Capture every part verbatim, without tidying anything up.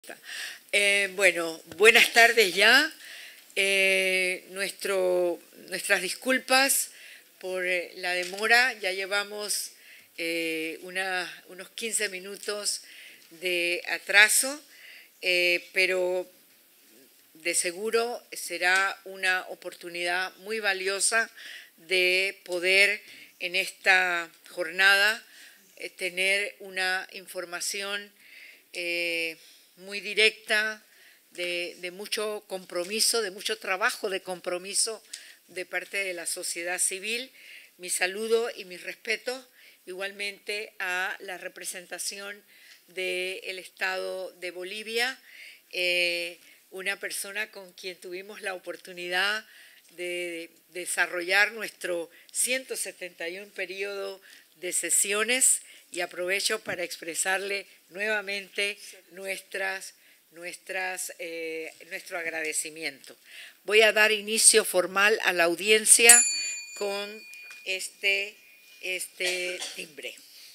Eh, bueno, buenas tardes ya. Eh, nuestro, nuestras disculpas por eh, la demora. Ya llevamos eh, una, unos quince minutos de atraso, eh, pero de seguro será una oportunidad muy valiosa de poder en esta jornada eh, tener una información eh, muy directa, de, de mucho compromiso, de mucho trabajo de compromiso de parte de la sociedad civil. Mi saludo y mis respetos igualmente a la representación del Estado de Bolivia, eh, una persona con quien tuvimos la oportunidad de desarrollar nuestro ciento setenta y uno periodo de sesiones, y aprovecho para expresarle nuevamente nuestras, nuestras, eh, nuestro agradecimiento. Voy a dar inicio formal a la audiencia con este, este timbre.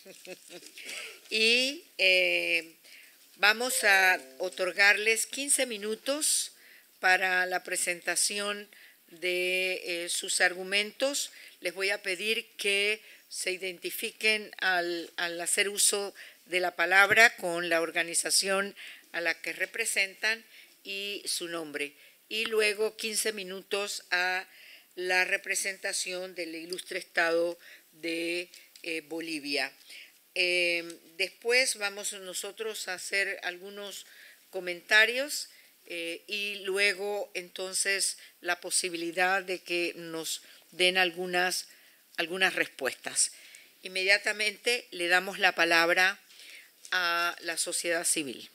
y eh, vamos a otorgarles quince minutos para la presentación de eh, sus argumentos. Les voy a pedir que se identifiquen al, al hacer uso de la palabra con la organización a la que representan y su nombre. Y luego quince minutos a la representación del ilustre Estado de eh, Bolivia. Eh, después vamos nosotros a hacer algunos comentarios eh, y luego entonces la posibilidad de que nos den algunas algunas respuestas. Inmediatamente le damos la palabra a la sociedad civil.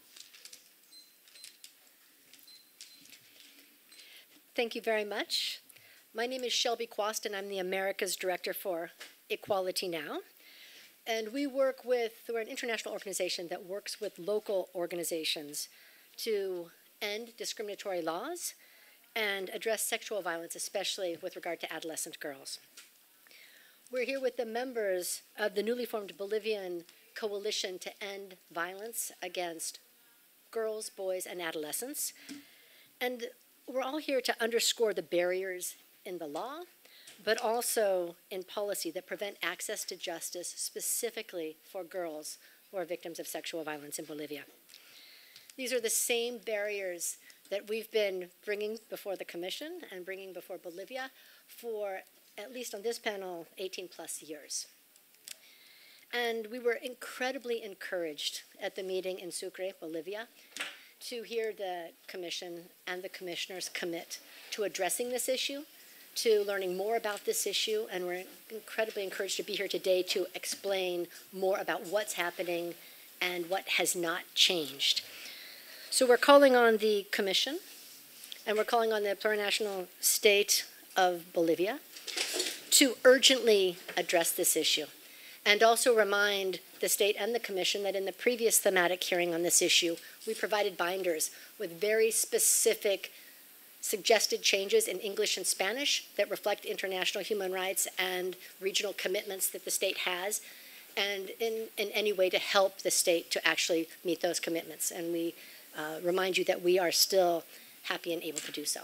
Thank you very much. My name is Shelby Quast, and I'm the Americas Director for Equality Now. And we work with, we're an international organization that works with local organizations to end discriminatory laws and address sexual violence, especially with regard to adolescent girls. We're here with the members of the newly formed Bolivian Coalition to End Violence Against Girls, Boys, and Adolescents. And we're all here to underscore the barriers in the law, but also in policy that prevent access to justice specifically for girls who are victims of sexual violence in Bolivia. These are the same barriers that we've been bringing before the Commission and bringing before Bolivia for, at least on this panel, eighteen plus years. And we were incredibly encouraged at the meeting in Sucre, Bolivia, to hear the Commission and the commissioners commit to addressing this issue, to learning more about this issue, and we're incredibly encouraged to be here today to explain more about what's happening and what has not changed. So we're calling on the Commission, and we're calling on the plurinational state of Bolivia to urgently address this issue, and also remind the state and the Commission that in the previous thematic hearing on this issue, we provided binders with very specific suggested changes in English and Spanish that reflect international human rights and regional commitments that the state has, and in, in any way to help the state to actually meet those commitments. And we uh, remind you that we are still happy and able to do so.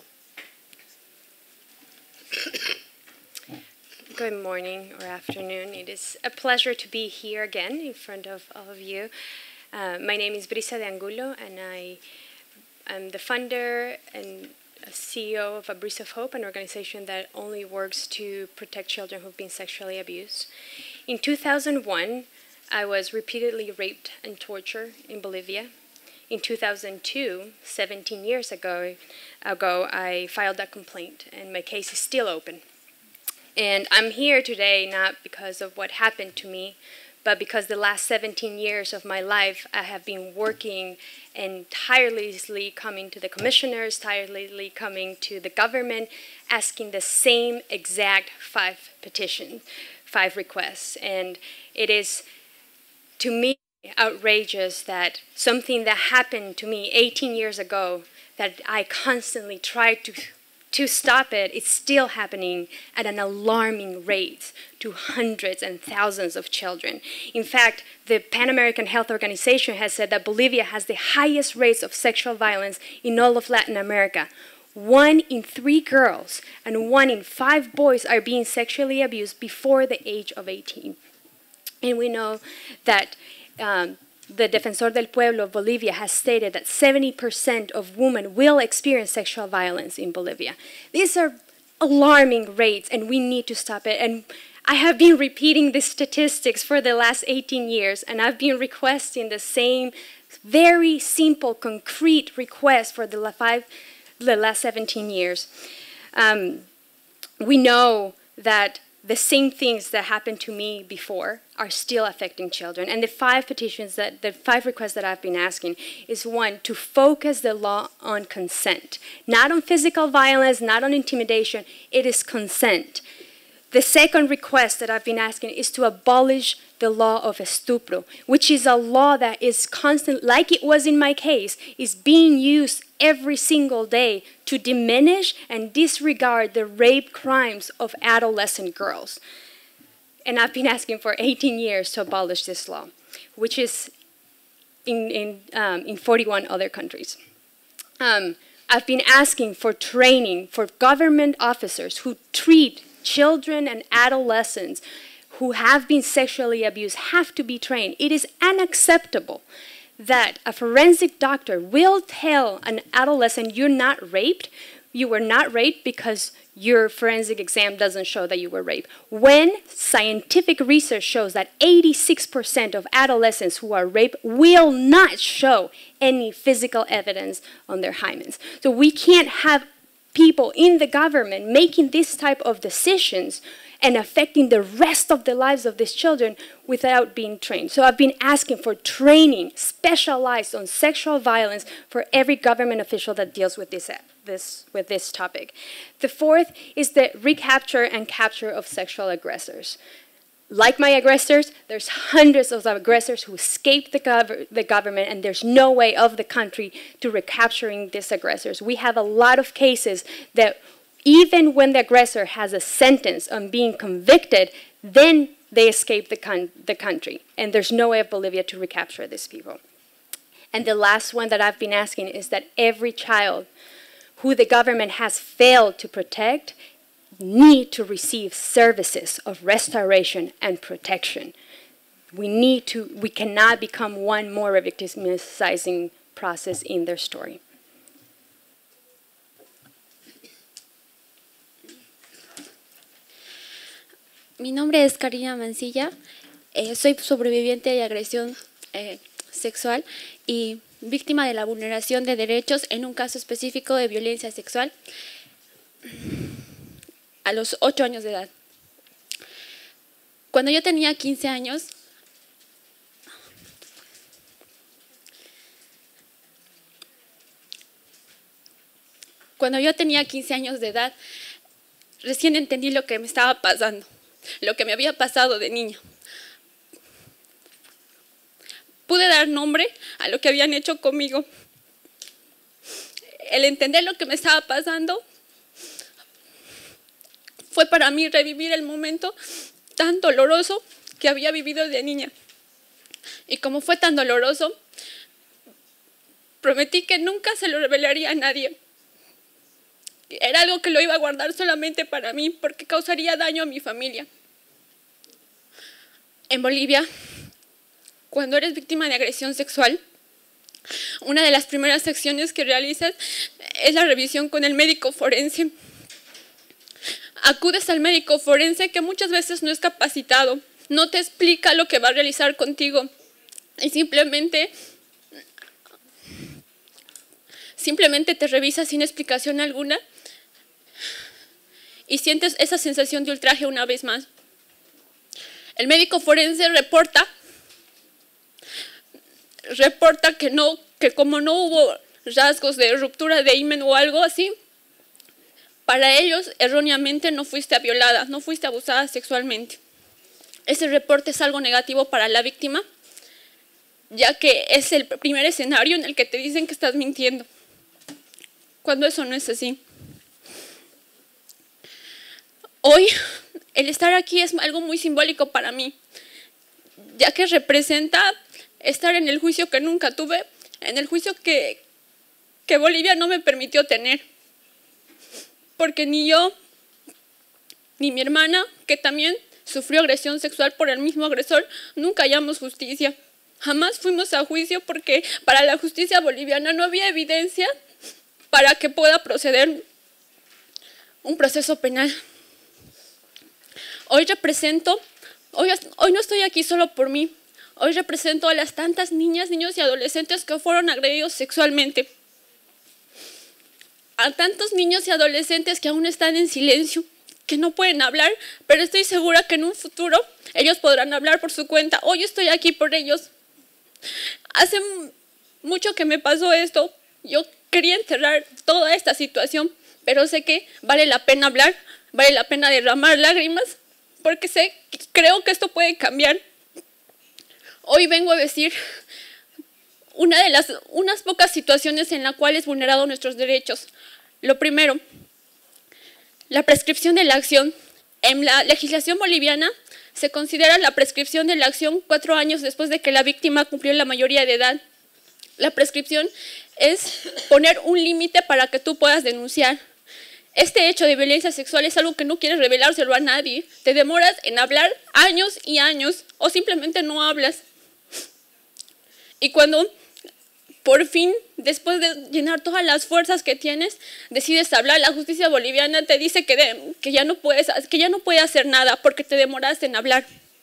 Good morning or afternoon. It is a pleasure to be here again in front of all of you. Uh, my name is Brisa de Angulo, and I am the funder and C E O of A Breeze of Hope, an organization that only works to protect children who've been sexually abused. In two thousand one, I was repeatedly raped and tortured in Bolivia. In two thousand two, seventeen years ago, ago, I filed a complaint, and my case is still open. And I'm here today not because of what happened to me, but because the last seventeen years of my life, I have been working and tirelessly coming to the commissioners, tirelessly coming to the government, asking the same exact five petitions, five requests. And it is, to me, outrageous that something that happened to me eighteen years ago, that I constantly tried to to stop it, it's still happening at an alarming rate to hundreds and thousands of children. In fact, the Pan American Health Organization has said that Bolivia has the highest rates of sexual violence in all of Latin America. One in three girls and one in five boys are being sexually abused before the age of eighteen. And we know that um, the Defensor del Pueblo of Bolivia has stated that seventy percent of women will experience sexual violence in Bolivia. These are alarming rates, and we need to stop it. And I have been repeating these statistics for the last eighteen years, and I've been requesting the same very simple, concrete request for the, five, the last seventeen years. Um, we know that the same things that happened to me before are still affecting children. And the five petitions, that the five requests that I've been asking is, one, to focus the law on consent. Not on physical violence, not on intimidation, it is consent. The second request that I've been asking is to abolish the law of estupro, which is a law that is constant, like it was in my case, is being used every single day to diminish and disregard the rape crimes of adolescent girls. And I've been asking for eighteen years to abolish this law, which is in, in, um, in forty-one other countries. Um, I've been asking for training for government officers who treat children and adolescents who have been sexually abused have to be trained. It is unacceptable that a forensic doctor will tell an adolescent, you're not raped, you were not raped because your forensic exam doesn't show that you were raped, when scientific research shows that eighty-six percent of adolescents who are raped will not show any physical evidence on their hymens. So we can't have people in the government making this type of decisions and affecting the rest of the lives of these children without being trained. So I've been asking for training specialized on sexual violence for every government official that deals with this, this, with this topic. The fourth is the recapture and capture of sexual aggressors. Like my aggressors, there's hundreds of aggressors who escaped the, gov the government, and there's no way of the country to recapturing these aggressors. We have a lot of cases that even when the aggressor has a sentence on being convicted, then they escape the, con the country, and there's no way of Bolivia to recapture these people. And the last one that I've been asking is that every child who the government has failed to protect need to receive services of restoration and protection. We need to, we cannot become one more revictimizing process in their story. Mi nombre es Karina Mancilla, eh, soy sobreviviente de agresión eh, sexual y víctima de la vulneración de derechos en un caso específico de violencia sexual a los ocho años de edad. Cuando yo tenía quince años, cuando yo tenía quince años de edad, recién entendí lo que me estaba pasando, lo que me había pasado de niña. Pude dar nombre a lo que habían hecho conmigo. El entender lo que me estaba pasando fue para mí revivir el momento tan doloroso que había vivido de niña. Y como fue tan doloroso, prometí que nunca se lo revelaría a nadie. Era algo que lo iba a guardar solamente para mí, porque causaría daño a mi familia. En Bolivia, cuando eres víctima de agresión sexual, una de las primeras acciones que realizas es la revisión con el médico forense. Acudes al médico forense, que muchas veces no es capacitado, no te explica lo que va a realizar contigo y simplemente, simplemente te revisa sin explicación alguna y sientes esa sensación de ultraje una vez más. El médico forense reporta, reporta que, no, que como no hubo rasgos de ruptura de himen o algo así, para ellos erróneamente no fuiste violada, no fuiste abusada sexualmente. Ese reporte es algo negativo para la víctima, ya que es el primer escenario en el que te dicen que estás mintiendo, cuando eso no es así. Hoy el estar aquí es algo muy simbólico para mí, ya que representa estar en el juicio que nunca tuve, en el juicio que, que Bolivia no me permitió tener. Porque ni yo, ni mi hermana, que también sufrió agresión sexual por el mismo agresor, nunca hallamos justicia. Jamás fuimos a juicio porque para la justicia boliviana no había evidencia para que pueda proceder un proceso penal. Hoy represento, hoy, hoy no estoy aquí solo por mí, hoy represento a las tantas niñas, niños y adolescentes que fueron agredidos sexualmente. A tantos niños y adolescentes que aún están en silencio, que no pueden hablar, pero estoy segura que en un futuro ellos podrán hablar por su cuenta. Hoy estoy aquí por ellos. Hace mucho que me pasó esto, yo quería enterrar toda esta situación, pero sé que vale la pena hablar, vale la pena derramar lágrimas, porque sé, creo que esto puede cambiar. Hoy vengo a decir una de las, unas pocas situaciones en las cuales vulnerado nuestros derechos. Lo primero, la prescripción de la acción. En la legislación boliviana se considera la prescripción de la acción cuatro años después de que la víctima cumplió la mayoría de edad. La prescripción es poner un límite para que tú puedas denunciar. Este hecho de violencia sexual es algo que no quieres revelárselo a nadie. Te demoras en hablar años y años o simplemente no hablas. Y cuando por fin, después de llenar todas las fuerzas que tienes, decides hablar, la justicia boliviana te dice que, de, que, ya no puedes, que ya no puede hacer nada porque te demoraste en hablar.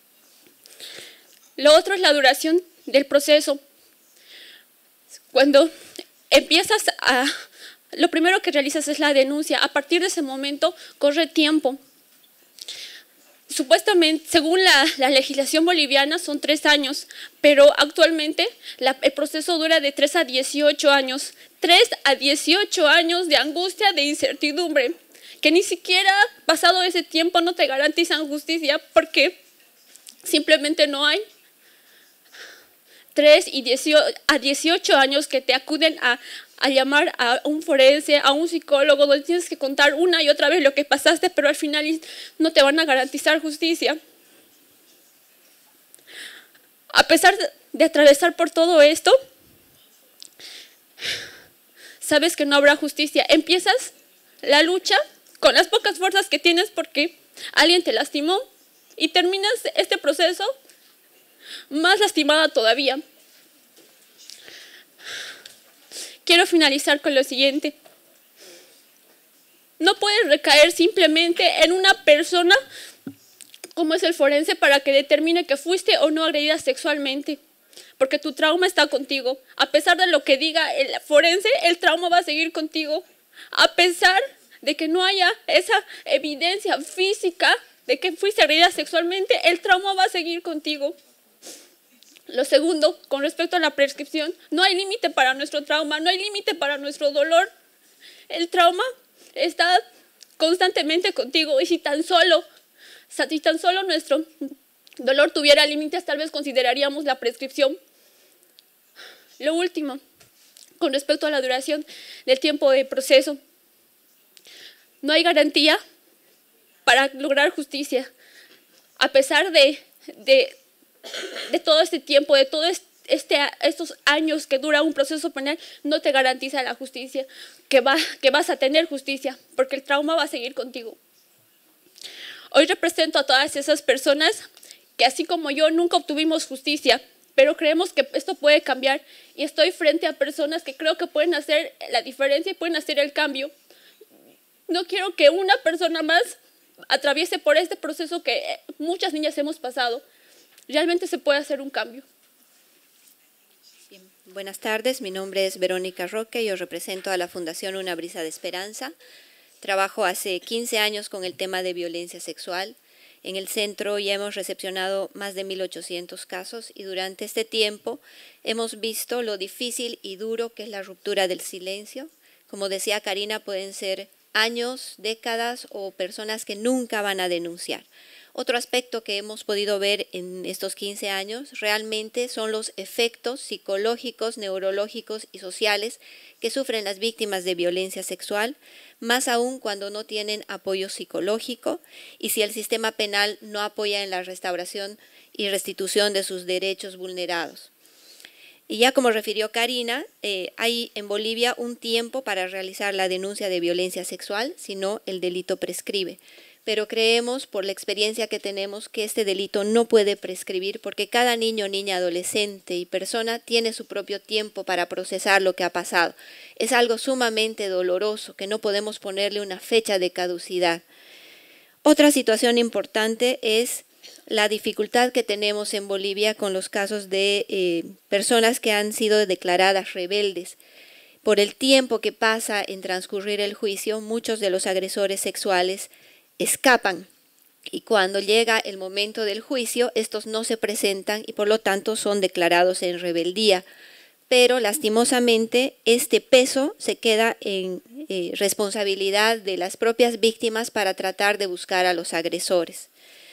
Lo otro es la duración del proceso. Cuando empiezas a... Lo primero que realizas es la denuncia. A partir de ese momento corre tiempo. Supuestamente, según la, la legislación boliviana, son tres años, pero actualmente la, el proceso dura de tres a dieciocho años. tres a dieciocho años de angustia, de incertidumbre, que ni siquiera pasado ese tiempo no te garantizan justicia porque simplemente no hay. tres a dieciocho años que te acuden a, a llamar a un forense, a un psicólogo, donde tienes que contar una y otra vez lo que pasaste, pero al final no te van a garantizar justicia. A pesar de, de atravesar por todo esto, sabes que no habrá justicia. Empiezas la lucha con las pocas fuerzas que tienes porque alguien te lastimó y terminas este proceso más lastimada todavía. Quiero finalizar con lo siguiente. No puedes recaer simplemente en una persona como es el forense para que determine que fuiste o no agredida sexualmente, porque tu trauma está contigo. A pesar de lo que diga el forense, el trauma va a seguir contigo. A pesar de que no haya esa evidencia física de que fuiste agredida sexualmente, el trauma va a seguir contigo. Lo segundo, con respecto a la prescripción, no hay límite para nuestro trauma, no hay límite para nuestro dolor. El trauma está constantemente contigo y si tan solo, si tan solo nuestro dolor tuviera límites, tal vez consideraríamos la prescripción. Lo último, con respecto a la duración del tiempo de proceso, no hay garantía para lograr justicia. A pesar de... de de todo este tiempo, de todos este, estos años que dura un proceso penal, no te garantiza la justicia, que, va, que vas a tener justicia, porque el trauma va a seguir contigo. Hoy represento a todas esas personas que así como yo nunca obtuvimos justicia, pero creemos que esto puede cambiar y estoy frente a personas que creo que pueden hacer la diferencia y pueden hacer el cambio. No quiero que una persona más atraviese por este proceso que muchas niñas hemos pasado. Realmente se puede hacer un cambio. Bien. Buenas tardes, mi nombre es Verónica Roque, yo represento a la Fundación Una Brisa de Esperanza. Trabajo hace quince años con el tema de violencia sexual. En el centro ya hemos recepcionado más de mil ochocientos casos y durante este tiempo hemos visto lo difícil y duro que es la ruptura del silencio. Como decía Karina, pueden ser años, décadas o personas que nunca van a denunciar. Otro aspecto que hemos podido ver en estos quince años realmente son los efectos psicológicos, neurológicos y sociales que sufren las víctimas de violencia sexual, más aún cuando no tienen apoyo psicológico y si el sistema penal no apoya en la restauración y restitución de sus derechos vulnerados. Y ya como refirió Karina, eh, hay en Bolivia un tiempo para realizar la denuncia de violencia sexual, si no el delito prescribe. Pero creemos, por la experiencia que tenemos, que este delito no puede prescribir porque cada niño, niña, adolescente y persona tiene su propio tiempo para procesar lo que ha pasado. Es algo sumamente doloroso que no podemos ponerle una fecha de caducidad. Otra situación importante es la dificultad que tenemos en Bolivia con los casos de eh, personas que han sido declaradas rebeldes. Por el tiempo que pasa en transcurrir el juicio, muchos de los agresores sexuales escapan y cuando llega el momento del juicio, estos no se presentan y por lo tanto son declarados en rebeldía. Pero lastimosamente este peso se queda en eh, responsabilidad de las propias víctimas para tratar de buscar a los agresores.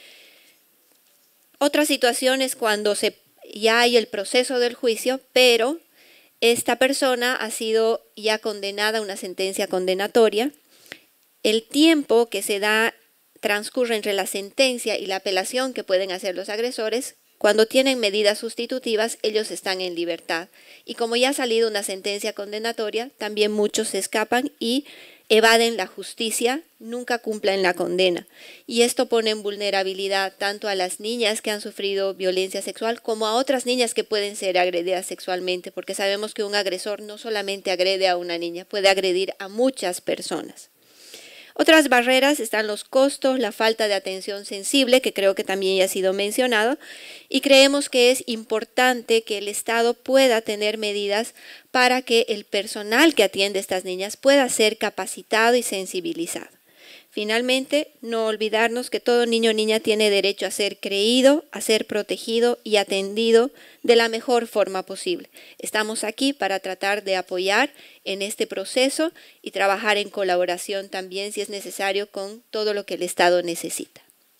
Otra situación es cuando se, ya hay el proceso del juicio, pero esta persona ha sido ya condenada a una sentencia condenatoria. El tiempo que se da transcurre entre la sentencia y la apelación que pueden hacer los agresores. Cuando tienen medidas sustitutivas, ellos están en libertad. Y como ya ha salido una sentencia condenatoria, también muchos se escapan y evaden la justicia, nunca cumplen la condena. Y esto pone en vulnerabilidad tanto a las niñas que han sufrido violencia sexual como a otras niñas que pueden ser agredidas sexualmente, porque sabemos que un agresor no solamente agrede a una niña, puede agredir a muchas personas. Otras barreras están los costos, la falta de atención sensible, que creo que también ya ha sido mencionado, y creemos que es importante que el Estado pueda tener medidas para que el personal que atiende a estas niñas pueda ser capacitado y sensibilizado. Finalmente, no olvidarnos que todo niño o niña tiene derecho a ser creído, a ser protegido y atendido de la mejor forma posible. Estamos aquí para tratar de apoyar en este proceso y trabajar en colaboración también, si es necesario, con todo lo que el Estado necesita.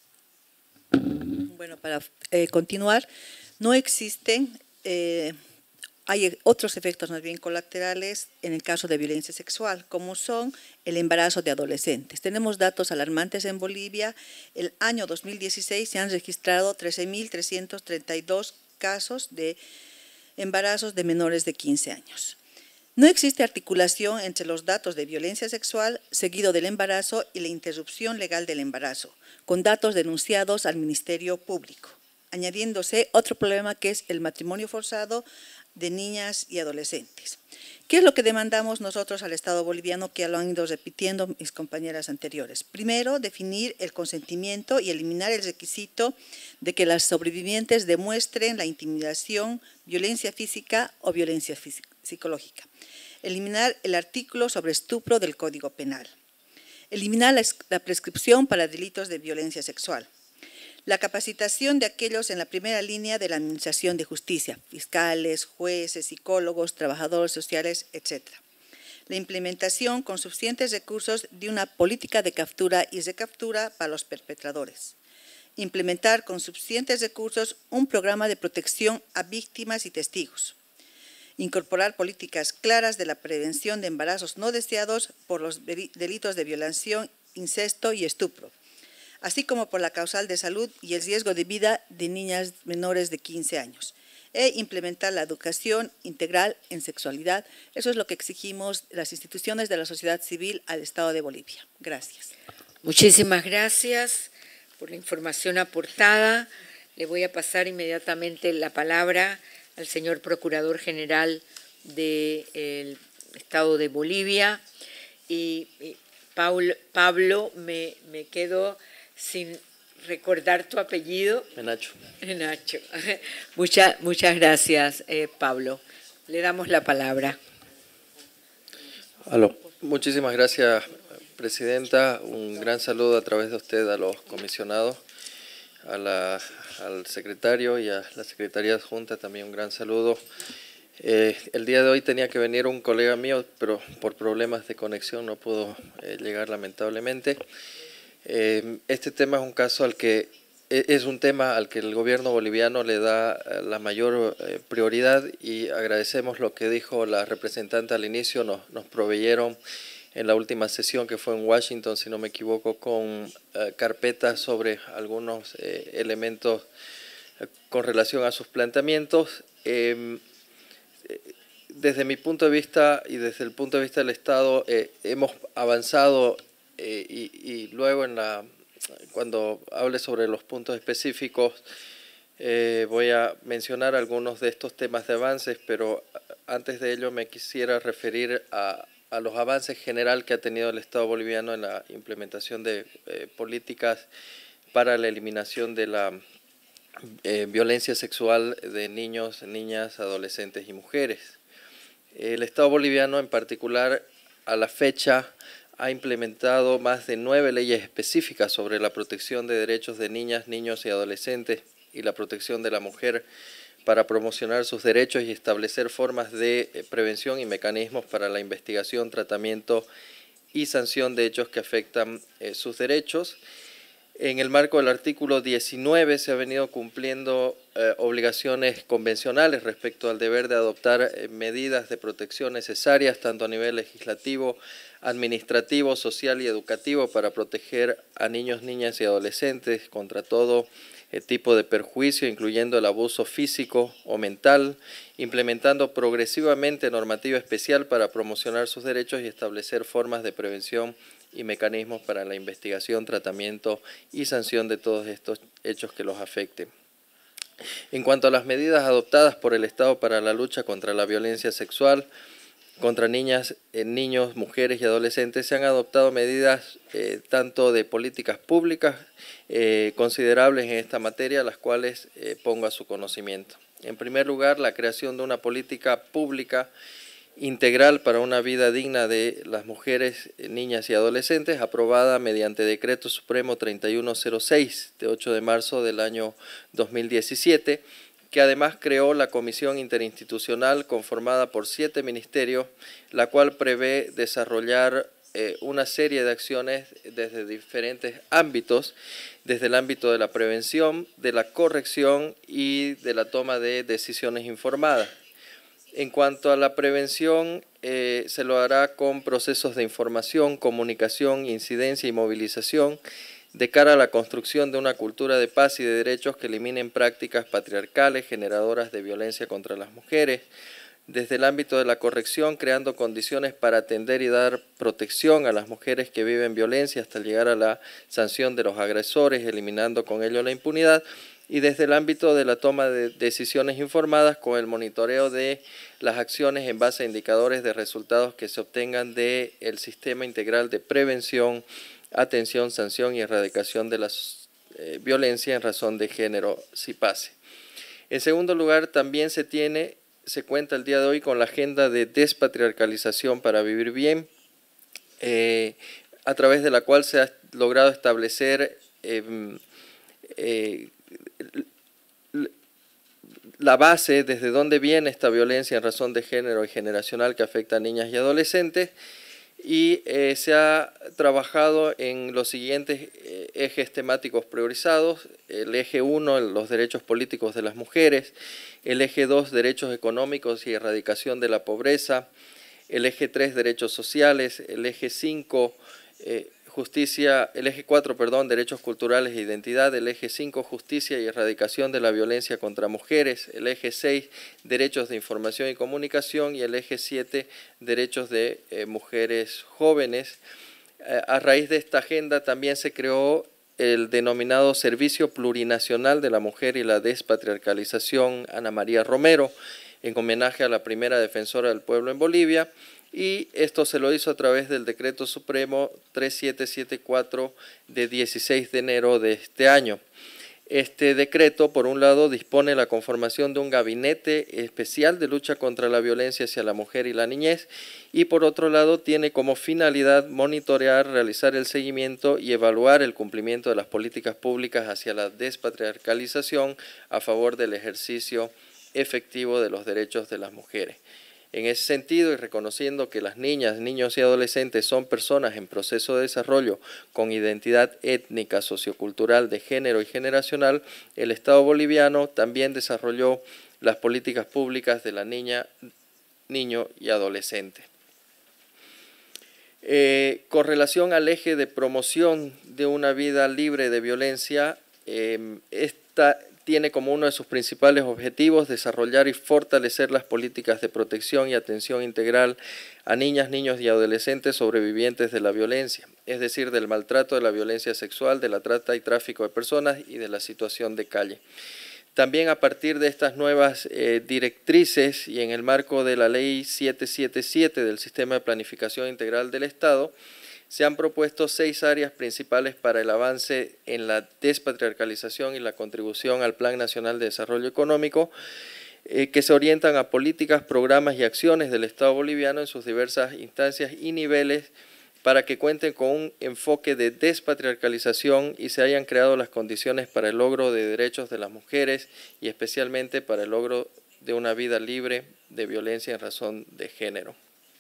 Bueno, para eh, continuar, no existen... Eh, Hay otros efectos más bien colaterales en el caso de violencia sexual, como son el embarazo de adolescentes. Tenemos datos alarmantes en Bolivia. El año dos mil dieciséis se han registrado trece mil trescientos treinta y dos casos de embarazos de menores de quince años. No existe articulación entre los datos de violencia sexual seguido del embarazo y la interrupción legal del embarazo, con datos denunciados al Ministerio Público, añadiéndose otro problema que es el matrimonio forzado de niñas y adolescentes. ¿Qué es lo que demandamos nosotros al Estado boliviano, que ya lo han ido repitiendo mis compañeras anteriores? Primero, definir el consentimiento y eliminar el requisito de que las sobrevivientes demuestren la intimidación, violencia física o violencia psicológica. Eliminar el artículo sobre estupro del Código Penal. Eliminar la prescripción para delitos de violencia sexual. La capacitación de aquellos en la primera línea de la administración de justicia, fiscales, jueces, psicólogos, trabajadores sociales, etcétera. La implementación con suficientes recursos de una política de captura y recaptura para los perpetradores. Implementar con suficientes recursos un programa de protección a víctimas y testigos. Incorporar políticas claras de la prevención de embarazos no deseados por los delitos de violación, incesto y estupro, así como por la causal de salud y el riesgo de vida de niñas menores de quince años, e implementar la educación integral en sexualidad. Eso es lo que exigimos las instituciones de la sociedad civil al Estado de Bolivia. Gracias. Muchísimas gracias por la información aportada. Le voy a pasar inmediatamente la palabra al señor Procurador General del Estado de Bolivia. Y, y Paul, Pablo, me, me quedo sin recordar tu apellido. Nacho. Nacho. Muchas, muchas gracias, eh, Pablo. Le damos la palabra. Aló. Muchísimas gracias, Presidenta. Un gran saludo a través de usted a los comisionados, a la, al secretario y a la Secretaría Adjunta también un gran saludo. Eh, el día de hoy tenía que venir un colega mío, pero por problemas de conexión no pudo eh, llegar lamentablemente. Eh, este tema es un caso al que es un tema al que el gobierno boliviano le da la mayor prioridad y agradecemos lo que dijo la representante al inicio, nos, nos proveyeron en la última sesión que fue en Washington, si no me equivoco, con eh, carpetas sobre algunos eh, elementos eh, con relación a sus planteamientos. Eh, desde mi punto de vista y desde el punto de vista del Estado eh, hemos avanzado eh, y, y luego en la, cuando hable sobre los puntos específicos eh, voy a mencionar algunos de estos temas de avances, pero antes de ello me quisiera referir a a los avances general que ha tenido el Estado boliviano en la implementación de eh, políticas para la eliminación de la eh, violencia sexual de niños, niñas, adolescentes y mujeres. El Estado boliviano en particular a la fecha ha implementado más de nueve leyes específicas sobre la protección de derechos de niñas, niños y adolescentes y la protección de la mujer para promocionar sus derechos y establecer formas de prevención y mecanismos para la investigación, tratamiento y sanción de hechos que afectan eh, sus derechos. En el marco del artículo diecinueve se han venido cumpliendo eh, obligaciones convencionales respecto al deber de adoptar eh, medidas de protección necesarias tanto a nivel legislativo, administrativo, social y educativo para proteger a niños, niñas y adolescentes contra todo tipo de perjuicio, incluyendo el abuso físico o mental, implementando progresivamente normativa especial para promocionar sus derechos y establecer formas de prevención y mecanismos para la investigación, tratamiento y sanción de todos estos hechos que los afecten. En cuanto a las medidas adoptadas por el Estado para la lucha contra la violencia sexual, contra niñas, eh, niños, mujeres y adolescentes, se han adoptado medidas eh, tanto de políticas públicas eh, considerables en esta materia, las cuales eh, pongo a su conocimiento. En primer lugar, la creación de una política pública integral para una vida digna de las mujeres, niñas y adolescentes, aprobada mediante Decreto Supremo treinta y uno cero seis de ocho de marzo del año dos mil diecisiete, que además creó la Comisión Interinstitucional conformada por siete ministerios, la cual prevé desarrollar eh, una serie de acciones desde diferentes ámbitos, desde el ámbito de la prevención, de la corrección y de la toma de decisiones informadas. En cuanto a la prevención, eh, se lo hará con procesos de información, comunicación, incidencia y movilización, de cara a la construcción de una cultura de paz y de derechos que eliminen prácticas patriarcales generadoras de violencia contra las mujeres, desde el ámbito de la corrección, creando condiciones para atender y dar protección a las mujeres que viven violencia hasta llegar a la sanción de los agresores, eliminando con ello la impunidad, y desde el ámbito de la toma de decisiones informadas con el monitoreo de las acciones en base a indicadores de resultados que se obtengan del sistema integral de prevención, atención, sanción y erradicación de la eh, violencia en razón de género, si pase. En segundo lugar, también se tiene, se cuenta el día de hoy con la agenda de despatriarcalización para vivir bien, eh, a través de la cual se ha logrado establecer eh, eh, la base desde dónde viene esta violencia en razón de género y generacional que afecta a niñas y adolescentes, y eh, se ha trabajado en los siguientes eh, ejes temáticos priorizados: el eje uno, los derechos políticos de las mujeres; el eje dos, derechos económicos y erradicación de la pobreza; el eje tres, derechos sociales; el eje cinco, eh, justicia, el eje cuatro, perdón, derechos culturales e identidad; el eje cinco, justicia y erradicación de la violencia contra mujeres; el eje seis, derechos de información y comunicación; y el eje siete, derechos de eh, mujeres jóvenes. Eh, a raíz de esta agenda también se creó el denominado Servicio Plurinacional de la Mujer y la Despatriarcalización Ana María Romero, en homenaje a la primera defensora del pueblo en Bolivia, y esto se lo hizo a través del Decreto Supremo tres siete siete cuatro de dieciséis de enero de este año. Este decreto, por un lado, dispone la conformación de un gabinete especial de lucha contra la violencia hacia la mujer y la niñez, y por otro lado tiene como finalidad monitorear, realizar el seguimiento y evaluar el cumplimiento de las políticas públicas hacia la despatriarcalización a favor del ejercicio efectivo de los derechos de las mujeres. En ese sentido, y reconociendo que las niñas, niños y adolescentes son personas en proceso de desarrollo con identidad étnica, sociocultural, de género y generacional, el Estado boliviano también desarrolló las políticas públicas de la niña, niño y adolescente. Eh, con relación al eje de promoción de una vida libre de violencia, eh, esta tiene como uno de sus principales objetivos desarrollar y fortalecer las políticas de protección y atención integral a niñas, niños y adolescentes sobrevivientes de la violencia, es decir, del maltrato, de la violencia sexual, de la trata y tráfico de personas y de la situación de calle. También a partir de estas nuevas eh, directrices y en el marco de la Ley setecientos setenta y siete del Sistema de Planificación Integral del Estado, se han propuesto seis áreas principales para el avance en la despatriarcalización y la contribución al Plan Nacional de Desarrollo Económico, eh, que se orientan a políticas, programas y acciones del Estado boliviano en sus diversas instancias y niveles para que cuenten con un enfoque de despatriarcalización y se hayan creado las condiciones para el logro de derechos de las mujeres y especialmente para el logro de una vida libre de violencia en razón de género.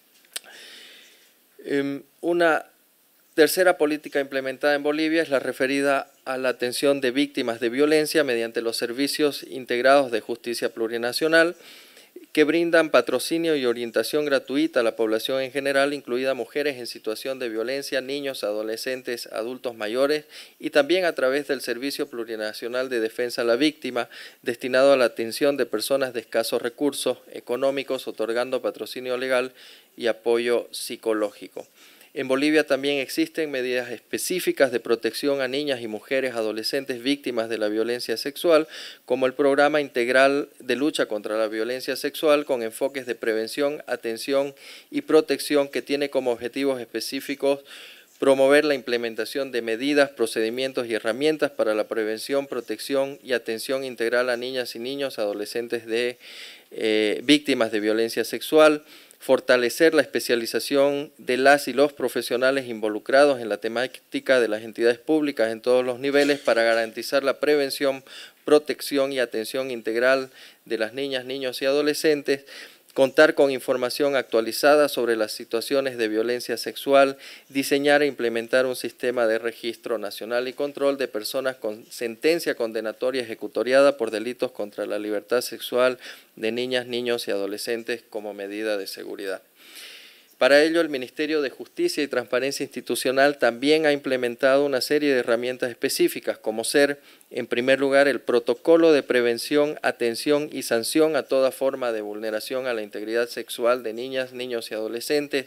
Eh, una tercera política implementada en Bolivia es la referida a la atención de víctimas de violencia mediante los servicios integrados de justicia plurinacional, que brindan patrocinio y orientación gratuita a la población en general, incluida mujeres en situación de violencia, niños, adolescentes, adultos mayores, y también a través del Servicio Plurinacional de Defensa a la Víctima, destinado a la atención de personas de escasos recursos económicos, otorgando patrocinio legal y apoyo psicológico. En Bolivia también existen medidas específicas de protección a niñas y mujeres adolescentes víctimas de la violencia sexual, como el Programa Integral de Lucha contra la Violencia Sexual, con enfoques de prevención, atención y protección que tiene como objetivos específicos promover la implementación de medidas, procedimientos y herramientas para la prevención, protección y atención integral a niñas y niños adolescentes de eh, víctimas de violencia sexual, fortalecer la especialización de las y los profesionales involucrados en la temática de las entidades públicas en todos los niveles para garantizar la prevención, protección y atención integral de las niñas, niños y adolescentes, contar con información actualizada sobre las situaciones de violencia sexual, diseñar e implementar un sistema de registro nacional y control de personas con sentencia condenatoria ejecutoriada por delitos contra la libertad sexual de niñas, niños y adolescentes como medida de seguridad. Para ello, el Ministerio de Justicia y Transparencia Institucional también ha implementado una serie de herramientas específicas, como ser, en primer lugar, el protocolo de prevención, atención y sanción a toda forma de vulneración a la integridad sexual de niñas, niños y adolescentes,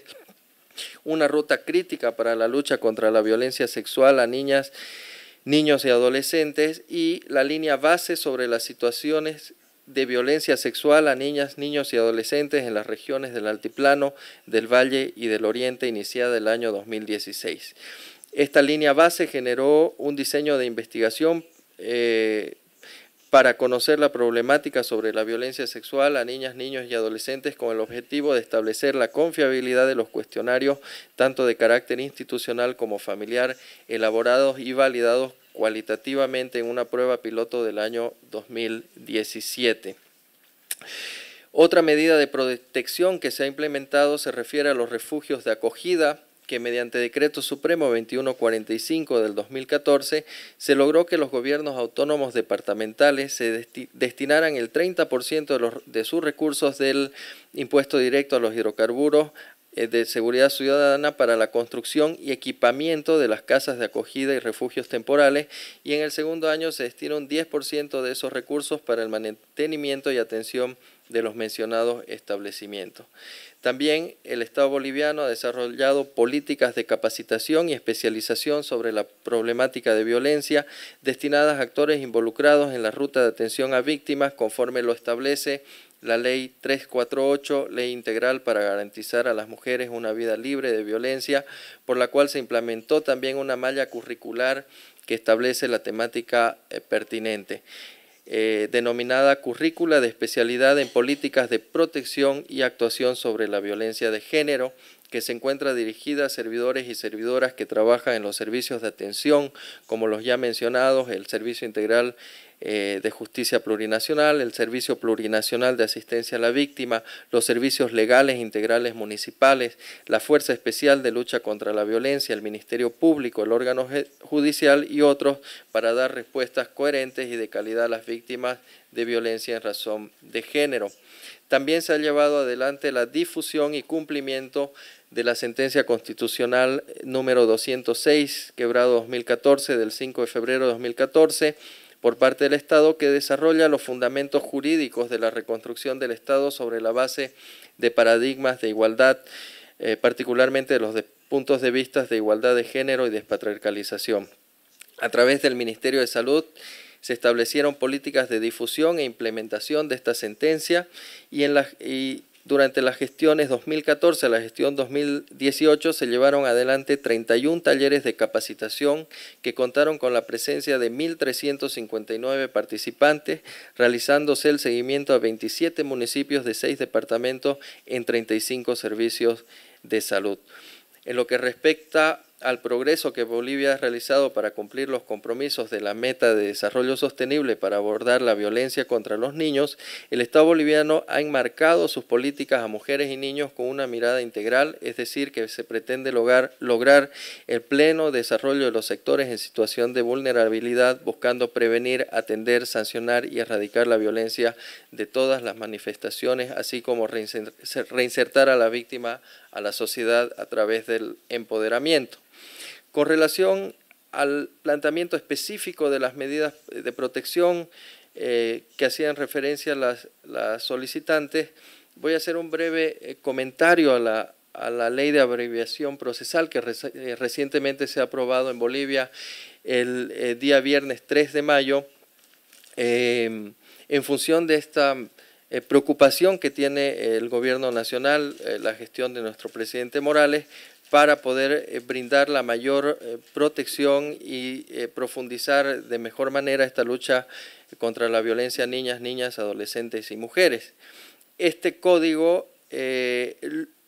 una ruta crítica para la lucha contra la violencia sexual a niñas, niños y adolescentes y la línea base sobre las situaciones de violencia sexual a niñas, niños y adolescentes en las regiones del Altiplano, del Valle y del Oriente, iniciada el año dos mil dieciséis. Esta línea base generó un diseño de investigación eh, para conocer la problemática sobre la violencia sexual a niñas, niños y adolescentes con el objetivo de establecer la confiabilidad de los cuestionarios, tanto de carácter institucional como familiar, elaborados y validados cualitativamente en una prueba piloto del año dos mil diecisiete. Otra medida de protección que se ha implementado se refiere a los refugios de acogida, que mediante Decreto Supremo veintiuno cuarenta y cinco del dos mil catorce se logró que los gobiernos autónomos departamentales se desti destinaran el treinta por ciento de, los, de sus recursos del impuesto directo a los hidrocarburos de seguridad ciudadana para la construcción y equipamiento de las casas de acogida y refugios temporales, y en el segundo año se destina un diez por ciento de esos recursos para el mantenimiento y atención de los mencionados establecimientos. También el Estado boliviano ha desarrollado políticas de capacitación y especialización sobre la problemática de violencia destinadas a actores involucrados en la ruta de atención a víctimas, conforme lo establece la Ley trescientos cuarenta y ocho, Ley Integral para garantizar a las mujeres una vida libre de violencia, por la cual se implementó también una malla curricular que establece la temática eh, pertinente, eh, denominada Currícula de Especialidad en Políticas de Protección y Actuación sobre la Violencia de Género, que se encuentra dirigida a servidores y servidoras que trabajan en los servicios de atención, como los ya mencionados, el Servicio Integral eh, de Justicia Plurinacional, el Servicio Plurinacional de Asistencia a la Víctima, los servicios legales integrales municipales, la Fuerza Especial de Lucha contra la Violencia, el Ministerio Público, el órgano judicial y otros para dar respuestas coherentes y de calidad a las víctimas de violencia en razón de género. También se ha llevado adelante la difusión y cumplimiento de la sentencia constitucional número doscientos seis, quebrado dos mil catorce, del cinco de febrero de dos mil catorce, por parte del Estado, que desarrolla los fundamentos jurídicos de la reconstrucción del Estado sobre la base de paradigmas de igualdad, eh, particularmente de los de puntos de vista de igualdad de género y despatriarcalización. A través del Ministerio de Salud se establecieron políticas de difusión e implementación de esta sentencia y, en la, y durante las gestiones dos mil catorce a la gestión dos mil dieciocho se llevaron adelante treinta y un talleres de capacitación que contaron con la presencia de mil trescientos cincuenta y nueve participantes, realizándose el seguimiento a veintisiete municipios de seis departamentos en treinta y cinco servicios de salud. En lo que respecta al progreso que Bolivia ha realizado para cumplir los compromisos de la meta de desarrollo sostenible para abordar la violencia contra los niños, el Estado boliviano ha enmarcado sus políticas a mujeres y niños con una mirada integral, es decir, que se pretende lograr, lograr el pleno desarrollo de los sectores en situación de vulnerabilidad, buscando prevenir, atender, sancionar y erradicar la violencia de todas las manifestaciones, así como reinsertar a la víctima a la sociedad a través del empoderamiento. Con relación al planteamiento específico de las medidas de protección eh, que hacían referencia a las, las solicitantes, voy a hacer un breve eh, comentario a la, a la ley de abreviación procesal que reci eh, recientemente se ha aprobado en Bolivia el eh, día viernes tres de mayo, eh, en función de esta eh, preocupación que tiene el gobierno nacional, eh, la gestión de nuestro presidente Morales, para poder eh, brindar la mayor eh, protección y eh, profundizar de mejor manera esta lucha contra la violencia a niñas, niñas, adolescentes y mujeres. Este código, eh,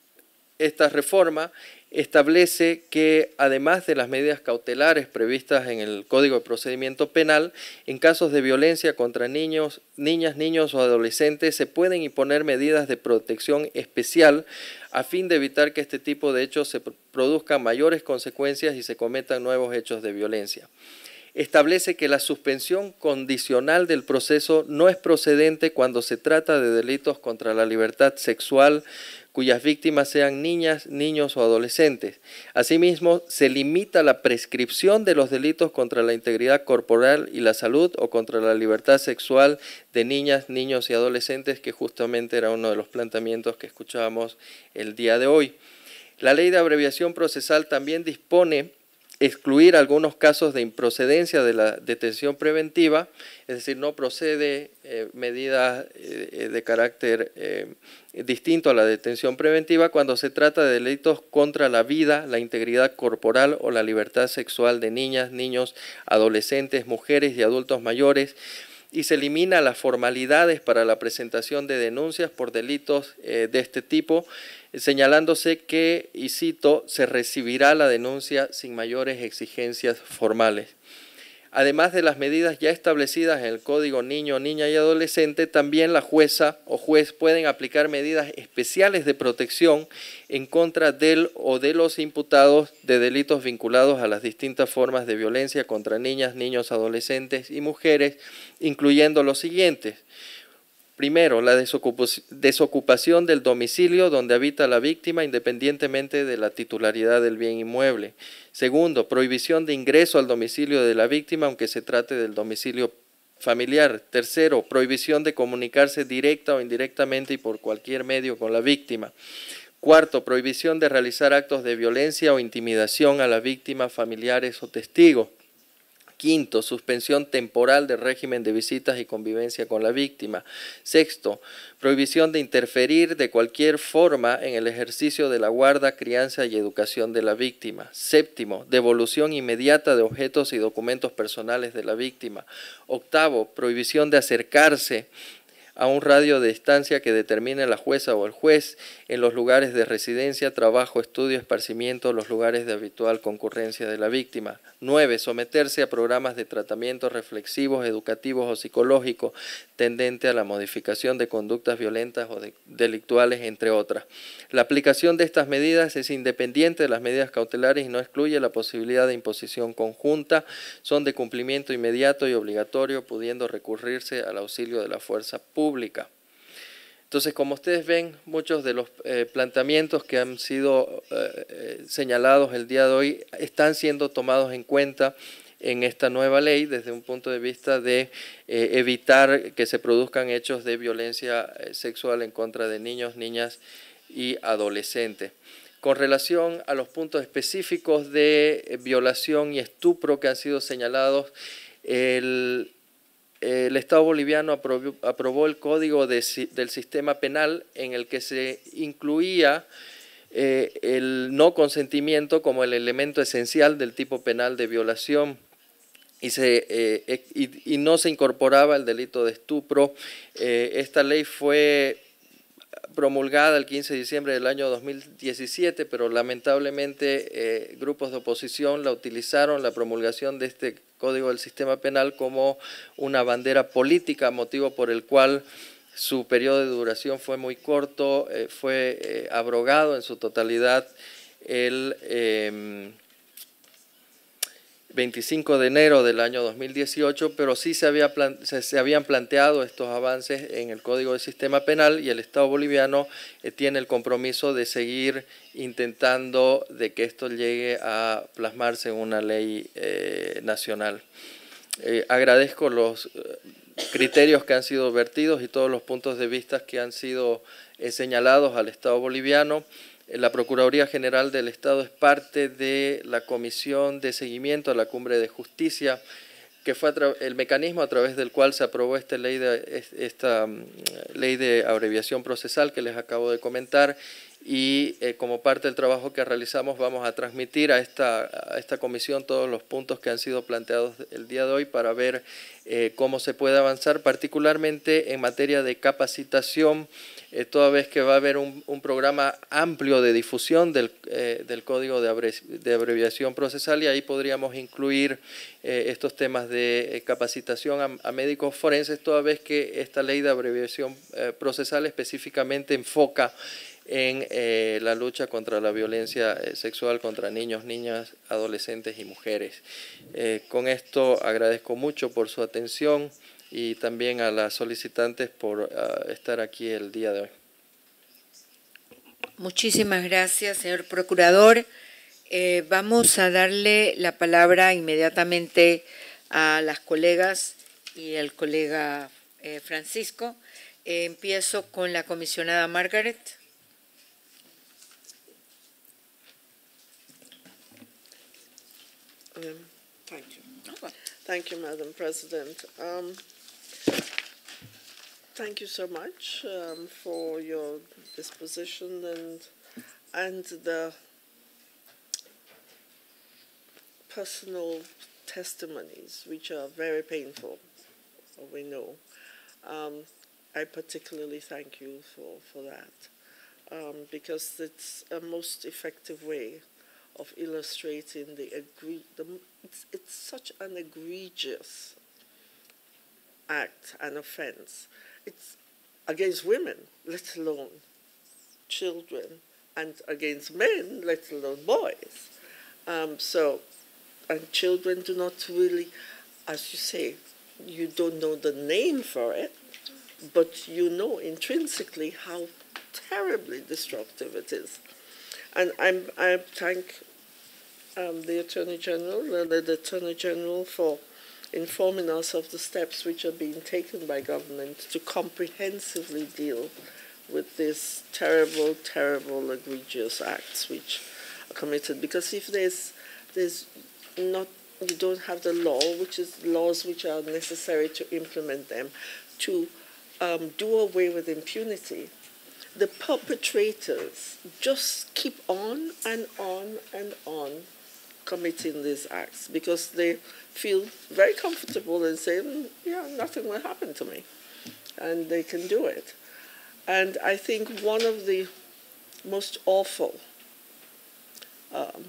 esta reforma, establece que además de las medidas cautelares previstas en el Código de Procedimiento Penal, en casos de violencia contra niños, niñas, niños o adolescentes se pueden imponer medidas de protección especial a fin de evitar que este tipo de hechos se produzcan mayores consecuencias y se cometan nuevos hechos de violencia. Establece que la suspensión condicional del proceso no es procedente cuando se trata de delitos contra la libertad sexual, cuyas víctimas sean niñas, niños o adolescentes. Asimismo, se limita la prescripción de los delitos contra la integridad corporal y la salud o contra la libertad sexual de niñas, niños y adolescentes, que justamente era uno de los planteamientos que escuchábamos el día de hoy. La ley de abreviación procesal también dispone excluir algunos casos de improcedencia de la detención preventiva, es decir, no procede eh, medidas eh, de carácter eh, distinto a la detención preventiva cuando se trata de delitos contra la vida, la integridad corporal o la libertad sexual de niñas, niños, adolescentes, mujeres y adultos mayores, y se elimina las formalidades para la presentación de denuncias por delitos eh, de este tipo, señalándose que, y cito, se recibirá la denuncia sin mayores exigencias formales. Además de las medidas ya establecidas en el Código Niño, Niña y Adolescente, también la jueza o juez pueden aplicar medidas especiales de protección en contra del o de los imputados de delitos vinculados a las distintas formas de violencia contra niñas, niños, adolescentes y mujeres, incluyendo los siguientes. Primero, la desocupación del domicilio donde habita la víctima independientemente de la titularidad del bien inmueble. Segundo, prohibición de ingreso al domicilio de la víctima aunque se trate del domicilio familiar. Tercero, prohibición de comunicarse directa o indirectamente y por cualquier medio con la víctima. Cuarto, prohibición de realizar actos de violencia o intimidación a la víctima, familiares o testigos. Quinto, suspensión temporal del régimen de visitas y convivencia con la víctima. Sexto, prohibición de interferir de cualquier forma en el ejercicio de la guarda, crianza y educación de la víctima. Séptimo, devolución inmediata de objetos y documentos personales de la víctima. Octavo, prohibición de acercarse a un radio de distancia que determine la jueza o el juez en los lugares de residencia, trabajo, estudio, esparcimiento, los lugares de habitual concurrencia de la víctima. Nueve, someterse a programas de tratamiento reflexivos, educativos o psicológicos tendente a la modificación de conductas violentas o de, delictuales, entre otras. La aplicación de estas medidas es independiente de las medidas cautelares y no excluye la posibilidad de imposición conjunta, son de cumplimiento inmediato y obligatorio, pudiendo recurrirse al auxilio de la fuerza pública. Entonces, como ustedes ven, muchos de los eh, planteamientos que han sido eh, señalados el día de hoy están siendo tomados en cuenta en esta nueva ley desde un punto de vista de eh, evitar que se produzcan hechos de violencia sexual en contra de niños, niñas y adolescentes. Con relación a los puntos específicos de violación y estupro que han sido señalados, el El Estado boliviano aprobó, aprobó el Código de, del Sistema Penal en el que se incluía eh, el no consentimiento como el elemento esencial del tipo penal de violación y, se, eh, y, y no se incorporaba el delito de estupro. Eh, esta ley fue promulgada el quince de diciembre del año dos mil diecisiete, pero lamentablemente eh, grupos de oposición la utilizaron, la promulgación de este Código del Sistema Penal, como una bandera política, motivo por el cual su periodo de duración fue muy corto, eh, fue eh, abrogado en su totalidad el eh, veinticinco de enero del año dos mil dieciocho, pero sí se, había plan, se, se habían planteado estos avances en el Código del Sistema Penal y el Estado boliviano eh, tiene el compromiso de seguir intentando de que esto llegue a plasmarse en una ley eh, nacional. Eh, agradezco los eh, criterios que han sido vertidos y todos los puntos de vista que han sido eh, señalados al Estado boliviano. La Procuraduría General del Estado es parte de la Comisión de Seguimiento a la Cumbre de Justicia, que fue el mecanismo a través del cual se aprobó esta ley de, esta ley de abreviación procesal que les acabo de comentar, y eh, como parte del trabajo que realizamos vamos a transmitir a esta, a esta comisión todos los puntos que han sido planteados el día de hoy para ver eh, cómo se puede avanzar, particularmente en materia de capacitación, eh, toda vez que va a haber un, un programa amplio de difusión del, eh, del Código de, abre, de Abreviación Procesal, y ahí podríamos incluir eh, estos temas de eh, capacitación a, a médicos forenses, toda vez que esta ley de abreviación eh, procesal específicamente enfoca en eh, la lucha contra la violencia eh, sexual contra niños, niñas, adolescentes y mujeres. Eh, con esto agradezco mucho por su atención y también a las solicitantes por uh, estar aquí el día de hoy. Muchísimas gracias, señor Procurador. Eh, vamos a darle la palabra inmediatamente a las colegas y al colega eh, Francisco. Eh, empiezo con la comisionada Margaret. Um, thank you. Thank you, Madam President. Um, thank you so much um, for your disposition and and the personal testimonies, which are very painful, we know. Um, I particularly thank you for, for that, um, because it's a most effective way of illustrating the agree. The, it's, it's such an egregious act and offense. It's against women, let alone children, and against men, let alone boys. Um, so, and children do not really, as you say, you don't know the name for it, but you know intrinsically how terribly destructive it is. And I'm, I thank um, the Attorney General, the, the Attorney General for informing us of the steps which are being taken by government to comprehensively deal with these terrible, terrible, egregious acts which are committed. Because if there's, there's not, you don't have the law, which is laws which are necessary to implement them, to um, do away with impunity, the perpetrators just keep on and on and on committing these acts because they feel very comfortable in saying, yeah, nothing will happen to me. And they can do it. And I think one of the most awful. Um,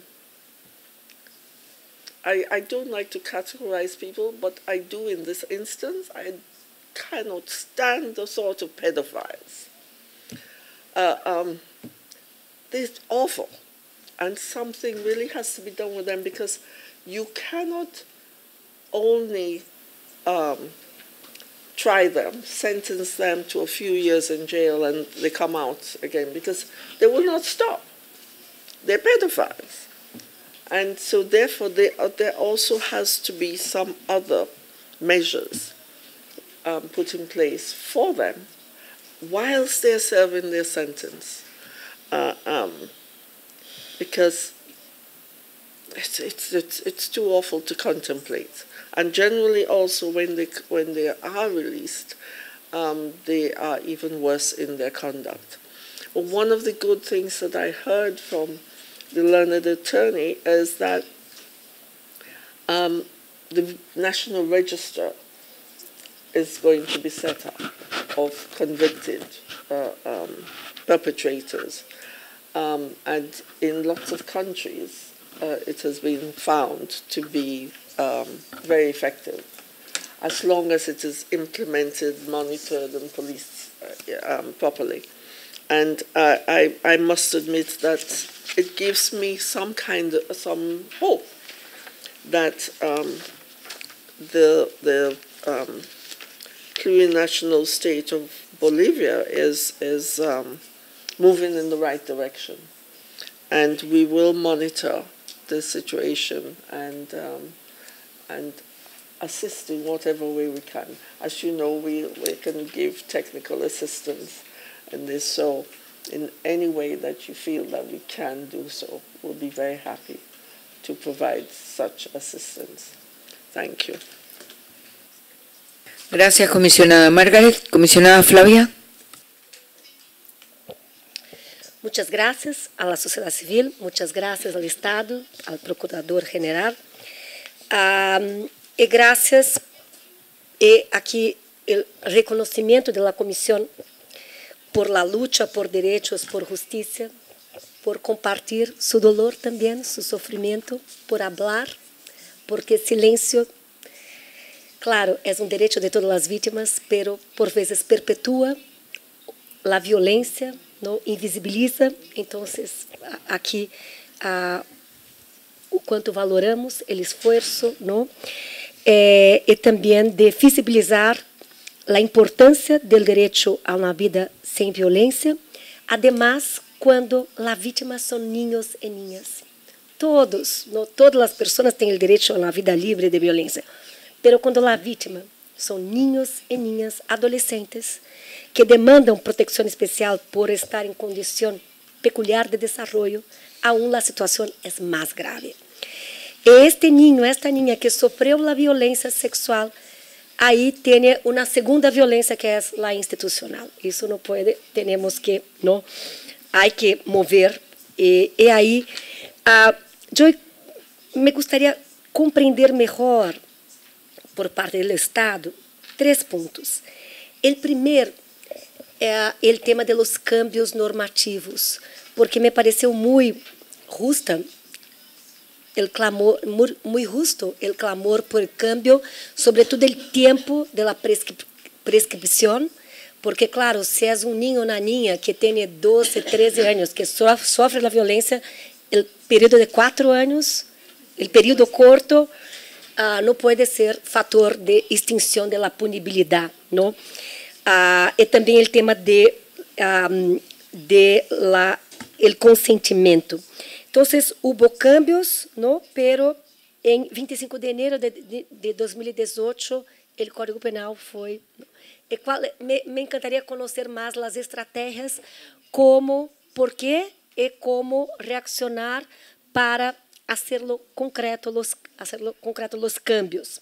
I, I don't like to categorize people, but I do in this instance. I cannot stand the sort of pedophiles. Uh, um, they're awful, and something really has to be done with them, because you cannot only um, try them, sentence them to a few years in jail, and they come out again, because they will not stop. They're pedophiles. And so therefore they, uh, there also has to be some other measures um, put in place for them whilst they're serving their sentence. Uh, um, because it's, it's, it's, it's too awful to contemplate. And generally also when they, when they are released, um, they are even worse in their conduct. Well, one of the good things that I heard from the learned attorney is that um, the National Register is going to be set up of convicted uh, um, perpetrators. Um, and in lots of countries, uh, it has been found to be um, very effective, as long as it is implemented, monitored, and policed uh, um, properly. And uh, I, I must admit that it gives me some kind of, some hope that um, the, the um, plurinational state of Bolivia is, is um, moving in the right direction. And we will monitor the situation and, um, and assist in whatever way we can. As you know, we, we can give technical assistance in this, so in any way that you feel that we can do so, we'll be very happy to provide such assistance. Thank you. Gracias, comisionada Margaret. Comisionada Flavia. Muchas gracias a la sociedad civil, muchas gracias al Estado, al Procurador General. Um, y gracias, y aquí el reconocimiento de la Comisión por la lucha por derechos, por justicia, por compartir su dolor también, su sufrimiento, por hablar, porque silencio, claro, es un derecho de todas las víctimas, pero por veces perpetúa la violencia, ¿no? Invisibiliza. Entonces, aquí, uh, o quanto valoramos o esforço, ¿no? Eh, e também de visibilizar a importância do direito a uma vida sem violência, además quando as vítimas são niños e niñas. Todos, no, todas as pessoas têm o direito a uma vida livre de violência, mas quando a vítima são niños e niñas, adolescentes, que demandam proteção especial por estar em condição peculiar de desenvolvimento, aún a situação é mais grave. E este niño, esta niña que sofreu a violência sexual, aí tem uma segunda violência que é a institucional. Isso não pode, temos que, não, há que mover. E, e aí, uh, eu me gostaria compreender melhor, por parte do Estado, três pontos. O primeiro é o tema dos cambios normativos, porque me pareceu muito justa el clamor, muy, muy justo el clamor por el cambio, sobre todo el tiempo de la prescrip prescripción, porque, claro, si es un niño o una niña que tiene doce, treze años, que so sofre la violencia, el periodo de cuatro años, el periodo corto, uh, no puede ser factor de extinción de la punibilidad, ¿no? Uh, y también el tema de, um, de la, el consentimiento. Entonces, hubo cambios, ¿no? Pero en vinte y cinco de enero de, de, de dos mil dieciocho, el Código Penal fue... E qual, me, me encantaría conocer más las estrategias, cómo, por qué y cómo reaccionar para hacerlo concreto los, hacerlo concreto los cambios.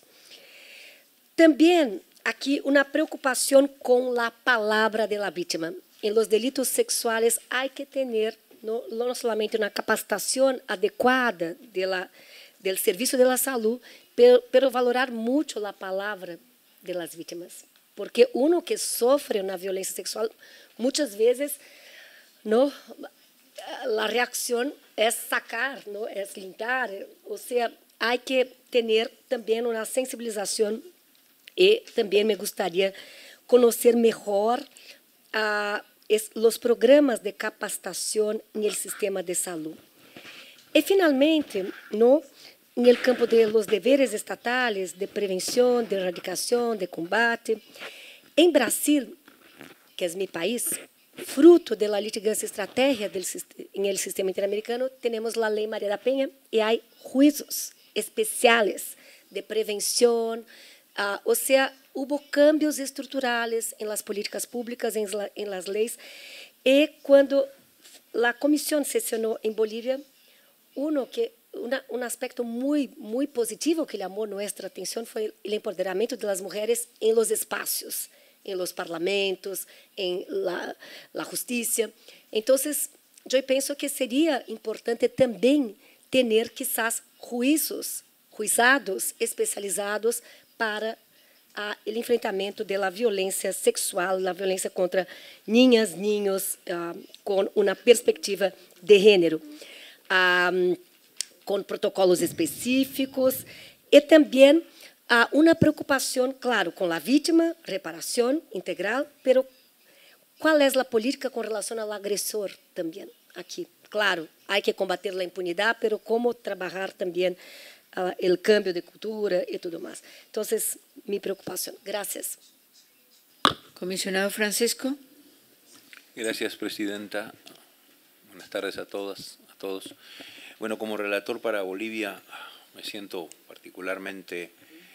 También aquí una preocupación con la palabra de la víctima. En los delitos sexuales hay que tener no, no solamente una capacitación adecuada de la, del servicio de la salud, pero, pero valorar mucho la palabra de las víctimas. Porque uno que sofre una violencia sexual, muchas veces no la reacción es sacar, ¿no? Es limpiar. O sea, hay que tener también una sensibilización y también me gustaría conocer mejor uh, es, los programas de capacitación en el sistema de salud. Y finalmente, ¿no? En el campo de los deberes estatales, de prevención, de erradicación, de combate, en Brasil, que es mi país, fruto de la litigancia estratégica del, en el sistema interamericano, tenemos la ley María da Penha y hay juicios especiales de prevención. Uh, o sea, hubo cambios estructurales en las políticas públicas, en, la, en las leyes. Y cuando la comisión sesionó en Bolivia, uno que Una, un aspecto muy, muy positivo que llamó nuestra atención fue el empoderamiento de las mujeres en los espacios, en los parlamentos, en la, la justicia. Entonces, yo pienso que sería importante también tener quizás juicios, juizados especializados para uh, el enfrentamento de la violencia sexual, la violencia contra niñas, niños, uh, con una perspectiva de género. Um, con protocolos específicos y también uh, una preocupación, claro, con la víctima, reparación integral, pero ¿cuál es la política con relación al agresor también aquí? Claro, hay que combater la impunidad, pero cómo trabajar también uh, el cambio de cultura y todo más. Entonces, mi preocupación. Gracias. Comisionado Francisco. Gracias, Presidenta. Buenas tardes a todas, a todos. Bueno, como relator para Bolivia me siento particularmente,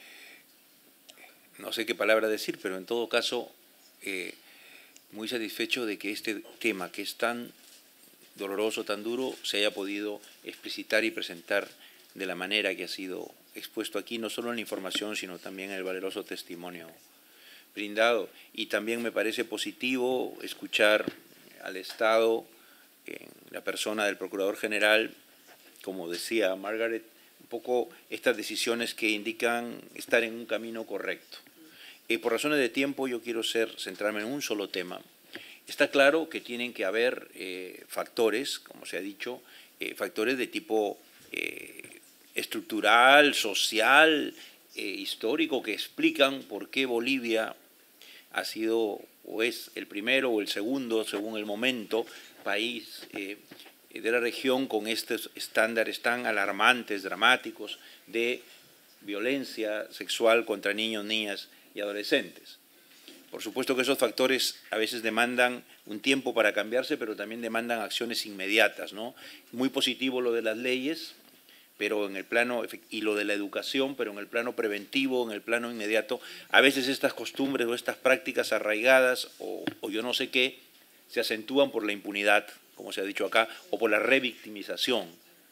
no sé qué palabra decir, pero en todo caso eh, muy satisfecho de que este tema, que es tan doloroso, tan duro, se haya podido explicitar y presentar de la manera que ha sido expuesto aquí, no solo en la información, sino también en el valeroso testimonio brindado. Y también me parece positivo escuchar al Estado, en la persona del Procurador General, como decía Margaret, un poco estas decisiones que indican estar en un camino correcto. Eh, por razones de tiempo yo quiero ser, centrarme en un solo tema. Está claro que tienen que haber eh, factores, como se ha dicho, eh, factores de tipo eh, estructural, social, eh, histórico, que explican por qué Bolivia ha sido o es el primero o el segundo, según el momento, país eh, de la región con estos estándares tan alarmantes, dramáticos, de violencia sexual contra niños, niñas y adolescentes. Por supuesto que esos factores a veces demandan un tiempo para cambiarse, pero también demandan acciones inmediatas, ¿no? Muy positivo lo de las leyes, pero en el plano, y lo de la educación, pero en el plano preventivo, en el plano inmediato, a veces estas costumbres o estas prácticas arraigadas, o, o yo no sé qué, se acentúan por la impunidad, como se ha dicho acá, o por la revictimización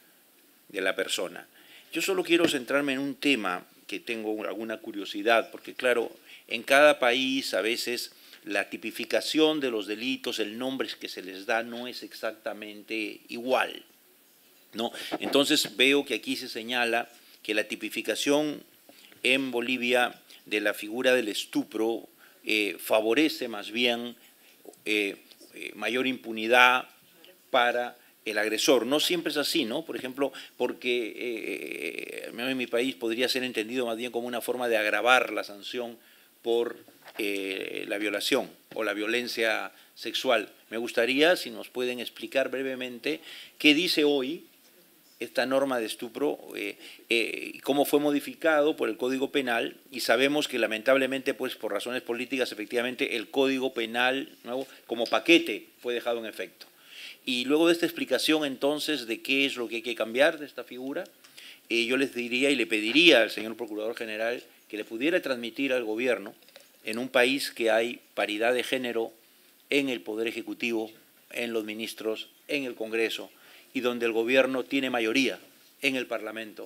de la persona. Yo solo quiero centrarme en un tema que tengo alguna curiosidad, porque claro, en cada país a veces la tipificación de los delitos, el nombre que se les da no es exactamente igual, ¿no? Entonces veo que aquí se señala que la tipificación en Bolivia de la figura del estupro eh, favorece más bien eh, eh, mayor impunidad para el agresor. No siempre es así, ¿no? Por ejemplo, porque eh, en mi país podría ser entendido más bien como una forma de agravar la sanción por eh, la violación o la violencia sexual. Me gustaría, si nos pueden explicar brevemente, qué dice hoy esta norma de estupro, eh, eh, cómo fue modificado por el Código Penal, y sabemos que lamentablemente, pues por razones políticas, efectivamente el Código Penal nuevo como paquete fue dejado en efecto. Y luego de esta explicación, entonces, de qué es lo que hay que cambiar de esta figura, eh, yo les diría y le pediría al señor Procurador General que le pudiera transmitir al Gobierno, en un país que hay paridad de género en el Poder Ejecutivo, en los ministros, en el Congreso, y donde el Gobierno tiene mayoría en el Parlamento,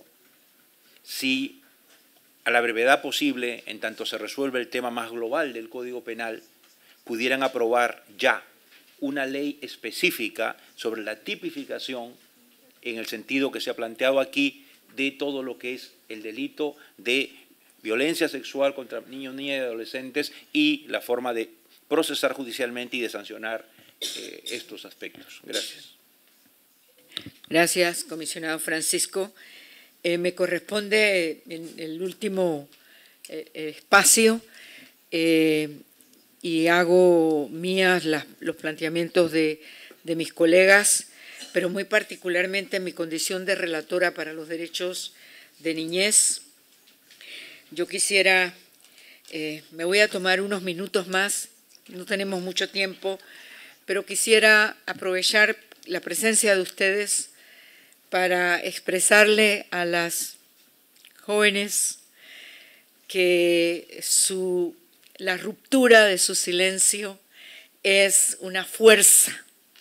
si a la brevedad posible, en tanto se resuelve el tema más global del Código Penal, pudieran aprobar ya una ley específica sobre la tipificación, en el sentido que se ha planteado aquí, de todo lo que es el delito de violencia sexual contra niños, niñas y adolescentes, y la forma de procesar judicialmente y de sancionar eh, estos aspectos. Gracias. Gracias, comisionado Francisco. Eh, me corresponde en el último eh, espacio eh, y hago mías las, los planteamientos de, de mis colegas, pero muy particularmente en mi condición de relatora para los derechos de niñez. Yo quisiera, eh, me voy a tomar unos minutos más, no tenemos mucho tiempo, pero quisiera aprovechar la presencia de ustedes para expresarle a las jóvenes que su, la ruptura de su silencio es una fuerza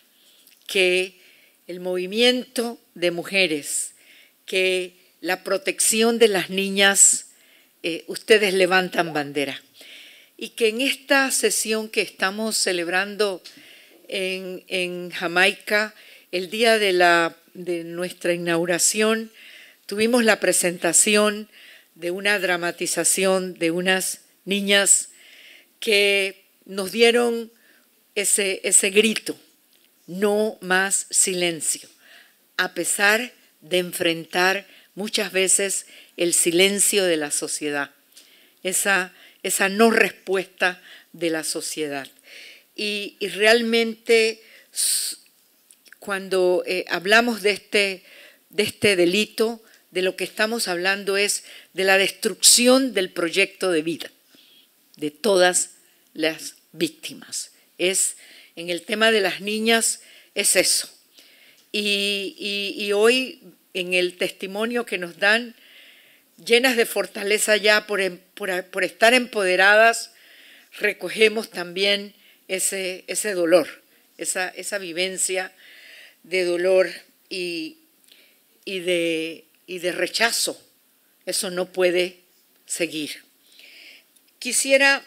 que el movimiento de mujeres, que la protección de las niñas, eh, ustedes levantan bandera. Y que en esta sesión que estamos celebrando en, en Jamaica, el día de, la, de nuestra inauguración, tuvimos la presentación de una dramatización de unas niñas que nos dieron ese, ese grito, no más silencio, a pesar de enfrentar muchas veces el silencio de la sociedad, esa, esa no respuesta de la sociedad. Y, y realmente cuando eh, hablamos de este, de este delito, de lo que estamos hablando es de la destrucción del proyecto de vida de todas las víctimas. Es, en el tema de las niñas es eso. Y, y, y hoy en el testimonio que nos dan, llenas de fortaleza ya por, por, por estar empoderadas, recogemos también ese, ese dolor, esa, esa vivencia de dolor y, y, de, y de rechazo. Eso no puede seguir. Quisiera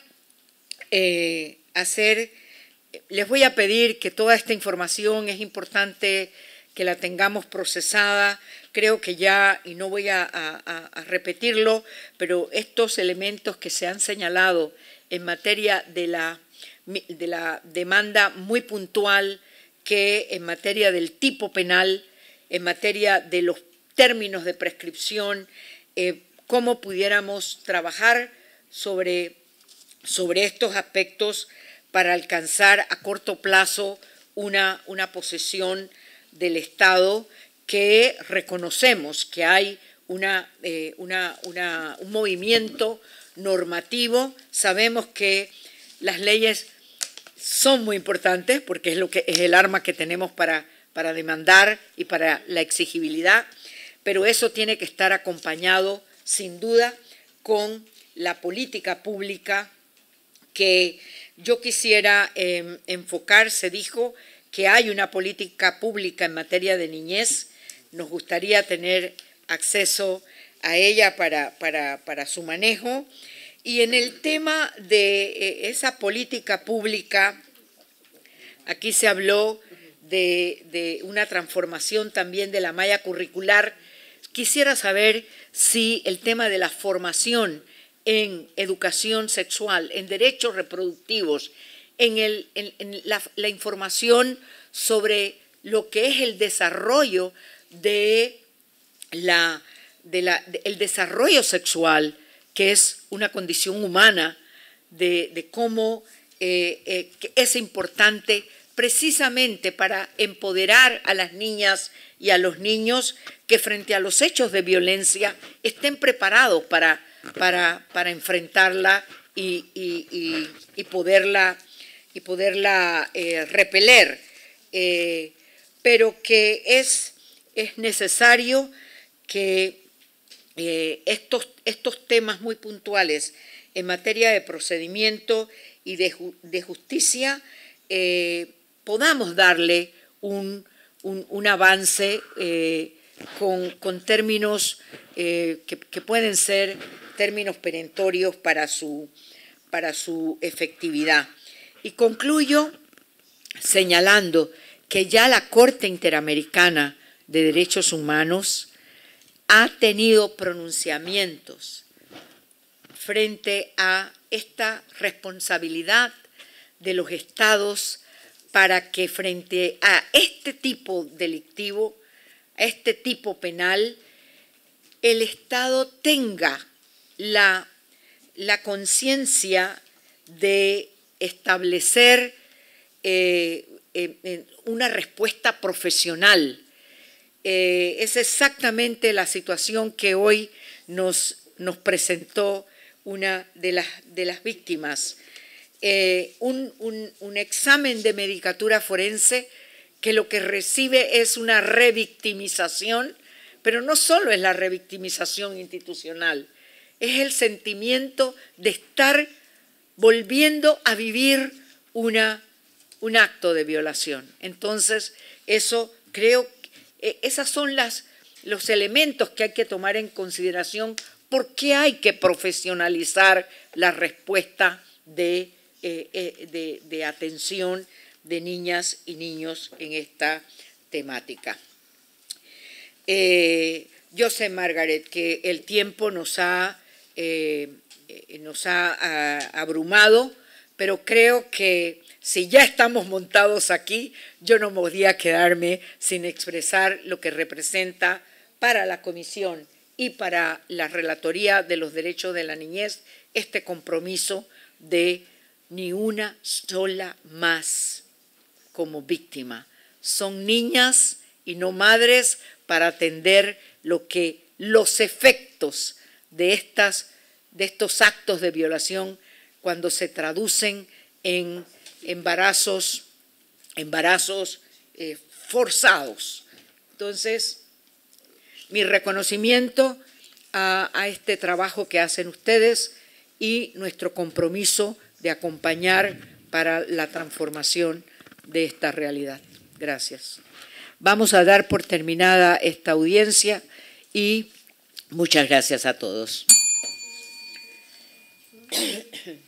eh, hacer, les voy a pedir que toda esta información es importante que la tengamos procesada. Creo que ya, y no voy a, a, a repetirlo, pero estos elementos que se han señalado en materia de la, de la demanda muy puntual, que en materia del tipo penal, en materia de los términos de prescripción, eh, cómo pudiéramos trabajar sobre, sobre estos aspectos para alcanzar a corto plazo una, una posesión del Estado, que reconocemos que hay una, eh, una, una, un movimiento normativo. Sabemos que las leyes son muy importantes porque es, lo que, es el arma que tenemos para, para demandar y para la exigibilidad, pero eso tiene que estar acompañado, sin duda, con la política pública que yo quisiera eh, enfocar. Se dijo que hay una política pública en materia de niñez. Nos gustaría tener acceso a ella para, para, para su manejo. Y en el tema de eh, esa política pública, aquí se habló de, de una transformación también de la malla curricular. Quisiera saber si el tema de la formación en educación sexual, en derechos reproductivos, en, el, en, en la, la información sobre lo que es el desarrollo de la, de la, de, el desarrollo sexual, que es una condición humana, de, de cómo eh, eh, que es importante precisamente para empoderar a las niñas y a los niños que frente a los hechos de violencia estén preparados para, para, para enfrentarla y, y, y, y poderla, y poderla eh, repeler, eh, pero que es, es necesario que eh, estos, estos temas muy puntuales en materia de procedimiento y de, de justicia eh, podamos darle un, un, un avance eh, con, con términos eh, que, que pueden ser términos perentorios para su, para su efectividad. Y concluyo señalando que ya la Corte Interamericana de Derechos Humanos ha tenido pronunciamientos frente a esta responsabilidad de los estados para que frente a este tipo delictivo a este tipo penal, el Estado tenga la, la conciencia de establecer eh, eh, una respuesta profesional. Eh, es exactamente la situación que hoy nos, nos presentó una de las, de las víctimas. Eh, un, un, un examen de medicatura forense que lo que recibe es una revictimización, pero no solo es la revictimización institucional, es el sentimiento de estar volviendo a vivir una, un acto de violación. Entonces, eso creo que esos son las, los elementos que hay que tomar en consideración porque hay que profesionalizar la respuesta de, eh, eh, de, de atención de niñas y niños en esta temática. Eh, yo sé, Margaret, que el tiempo nos ha, eh, nos ha a, abrumado, pero creo que si ya estamos montados aquí, yo no podía quedarme sin expresar lo que representa para la Comisión y para la Relatoría de los Derechos de la Niñez este compromiso de ni una sola más como víctima. Son niñas y no madres para atender lo que los efectos de, estas, de estos actos de violación cuando se traducen en embarazos, embarazos eh, forzados. Entonces, mi reconocimiento a, a este trabajo que hacen ustedes y nuestro compromiso de acompañar para la transformación de esta realidad. Gracias. Vamos a dar por terminada esta audiencia y muchas gracias a todos.